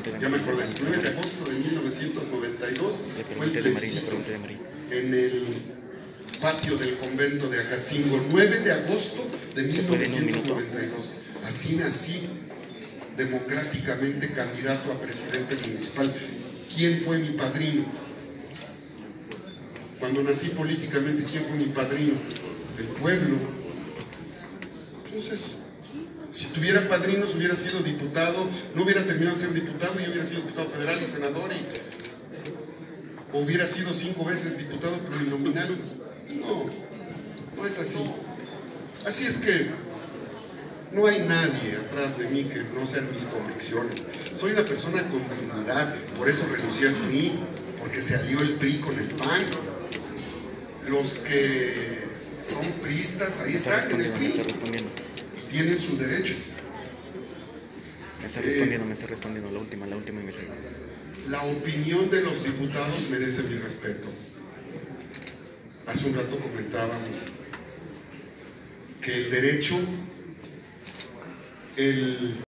Ya me acordé, el 9 de agosto de 1992 fue el plebiscito en el patio del convento de Acatzingo, 9 de agosto de 1992. Así nací democráticamente candidato a presidente municipal. ¿Quién fue mi padrino? Cuando nací políticamente, ¿quién fue mi padrino? El pueblo. Entonces, si tuviera padrinos, hubiera sido diputado, no hubiera terminado de ser diputado y hubiera sido diputado federal y senador, o hubiera sido 5 veces diputado plurinominal. No, no es así. Así es que no hay nadie atrás de mí que no sean mis convicciones. Soy una persona con dignidad, por eso renuncié al PRI, porque se alió el PRI con el PAN. Los que son priistas, ahí están en el PRI, tienen su derecho. Me está respondiendo la última investigación. La opinión de los diputados merece mi respeto. Hace un rato comentábamos que el derecho,